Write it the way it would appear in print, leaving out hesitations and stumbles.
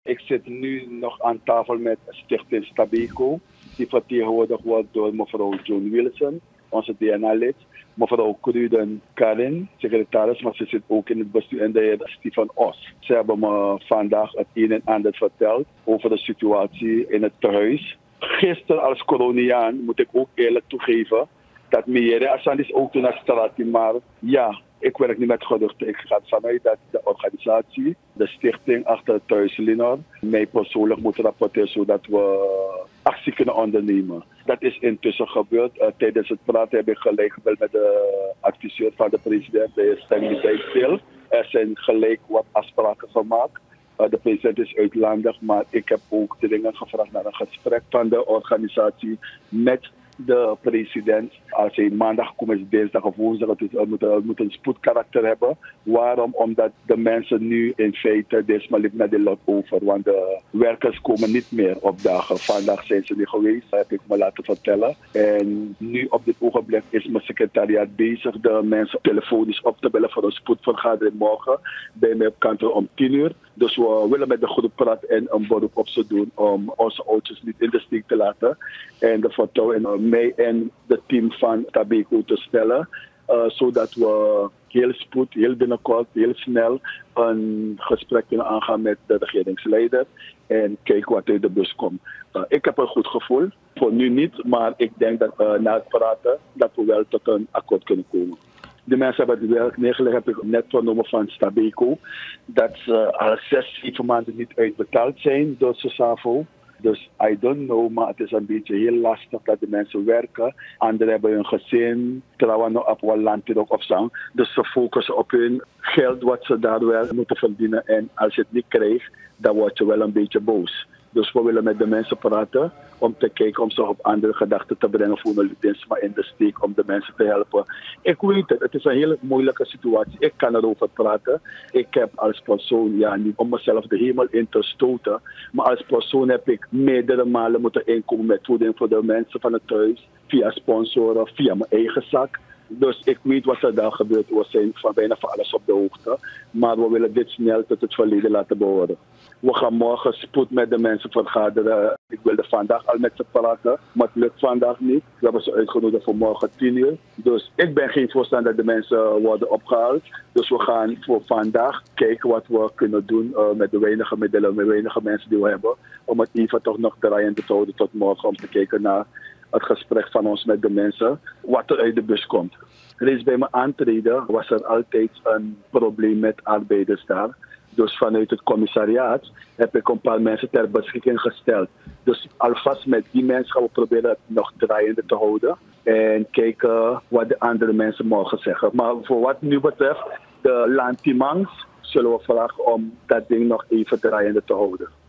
Ik zit nu nog aan tafel met Stichting Stabeco, die vertegenwoordigd wordt door mevrouw Joan Wilson, onze DNA-lid. Mevrouw Kruden Karin, secretaris, maar ze zit ook in het bestuur, en de heer Stefan Os. Ze hebben me vandaag het een en ander verteld over de situatie in het tehuis. Gisteren als koloniaan moet ik ook eerlijk toegeven dat meneer Assan is ook toen naar straat, maar ja, ik werk niet met geruchten. Ik ga vanuit dat de organisatie, de stichting achter het thuis Linor, mij persoonlijk moet rapporteren zodat we actie kunnen ondernemen. Dat is intussen gebeurd. Tijdens het praten heb ik gelijk gebeld met de adviseur van de president, de heer Stanley Dijkstil. Er zijn gelijk wat afspraken gemaakt. De president is uitlandig, maar ik heb ook dringend gevraagd naar een gesprek van de organisatie met de president. Als hij maandag komt, is dinsdag of woensdag. Het moet een spoedkarakter hebben. Waarom? Omdat de mensen nu in feite desmalig naar de lot over. Want de werkers komen niet meer opdagen. Vandaag zijn ze niet geweest, dat heb ik me laten vertellen. En nu op dit ogenblik is mijn secretariaat bezig de mensen telefonisch op te bellen voor een spoedvergadering morgen bij mij op kantoor om 10:00. Dus we willen met de groep praten en een beroep op ze doen om onze ouders niet in de steek te laten. En de vertrouwen in mij en het team van Stabeco te stellen. Zodat we heel binnenkort, heel snel een gesprek kunnen aangaan met de regeringsleider. En kijken wat uit de bus komt. Ik heb een goed gevoel. Voor nu niet, maar ik denk dat na het praten dat we wel tot een akkoord kunnen komen. De mensen hebben het werk neergelegd, heb ik net vernomen van Stabeco, dat ze al 6-7 maanden niet uitbetaald zijn door SOSAVO. Dus I don't know, maar het is een beetje heel lastig dat de mensen werken. Anderen hebben hun gezin, trouwen nog op wat land ook of zo. Dus ze focussen op hun geld wat ze daar wel moeten verdienen. En als je het niet krijgt, dan word je wel een beetje boos. Dus we willen met de mensen praten om te kijken om ze op andere gedachten te brengen voor een maar in de steek om de mensen te helpen. Ik weet het is een hele moeilijke situatie. Ik kan erover praten. Ik heb als persoon, niet om mezelf de hemel in te stoten, maar als persoon heb ik meerdere malen moeten inkomen met voeding voor de mensen van het thuis, via sponsoren, via mijn eigen zak. Dus ik weet wat er daar gebeurt. We zijn van bijna van alles op de hoogte. Maar we willen dit snel tot het verleden laten behoren. We gaan morgen spoed met de mensen vergaderen. Ik wilde vandaag al met ze praten, maar het lukt vandaag niet. We hebben ze uitgenodigd voor morgen 10:00. Dus ik ben geen voorstander dat de mensen worden opgehaald. Dus we gaan voor vandaag kijken wat we kunnen doen met de weinige middelen, met de weinige mensen die we hebben. Om het even toch nog draaiende te houden tot morgen. Om te kijken naar het gesprek van ons met de mensen, wat er uit de bus komt. Reeds bij mijn aantreden was er altijd een probleem met arbeiders daar. Dus vanuit het commissariaat heb ik een paar mensen ter beschikking gesteld. Dus alvast met die mensen gaan we proberen het nog draaiende te houden. En kijken wat de andere mensen mogen zeggen. Maar voor wat nu betreft, de Lantimangs zullen we vragen om dat ding nog even draaiende te houden.